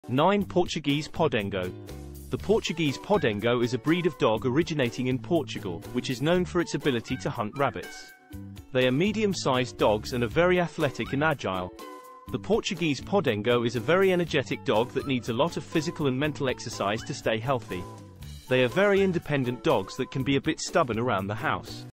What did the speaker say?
9. Portuguese Podengo. The Portuguese Podengo is a breed of dog originating in Portugal, which is known for its ability to hunt rabbits. They are medium-sized dogs and are very athletic and agile. The Portuguese Podengo is a very energetic dog that needs a lot of physical and mental exercise to stay healthy. They are very independent dogs that can be a bit stubborn around the house.